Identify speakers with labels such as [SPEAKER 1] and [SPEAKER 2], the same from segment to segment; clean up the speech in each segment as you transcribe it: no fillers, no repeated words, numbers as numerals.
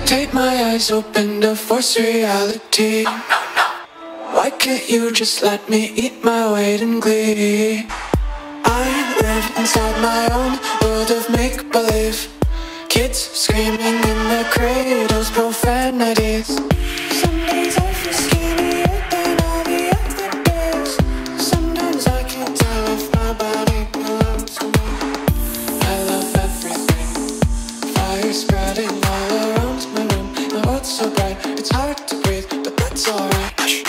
[SPEAKER 1] Take my eyes open to force reality. Why can't you just let me eat my weight in glee? I live inside my own world of make-believe. Kids screaming in their cradles, profanities. Some days I feel skinnier than all the other days. Sometimes I can't tell if my body belongs to me. I love everything. Fire spreading all around my room. The world's so bright, it's hard to breathe, but that's alright.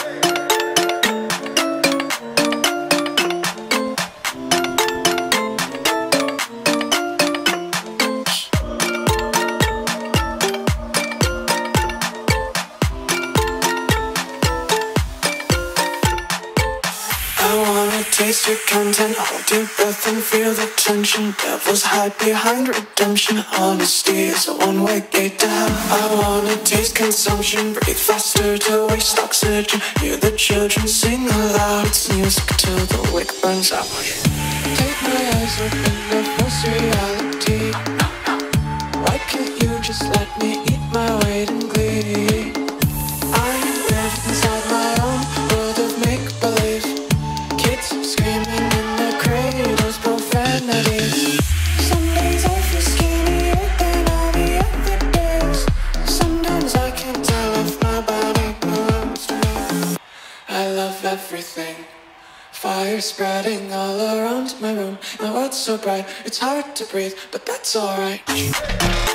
[SPEAKER 1] Taste your content, hold your breath and feel the tension. Devils hide behind redemption. Honesty is a one-way gate to hell. I wanna taste consumption, breathe faster to waste oxygen. Hear the children sing aloud, it's music till the wick burns out. Take my eyes open to force reality. Why can't you just let me eat my weight in glee? I live inside my own world of make-believe. Screaming in their cradles, profanities. Some days I feel skinnier than all the other days. Sometimes I can't tell if my body belongs to me. I love everything. Fire spreading all around my room. My world's so bright, it's hard to breathe, but that's alright.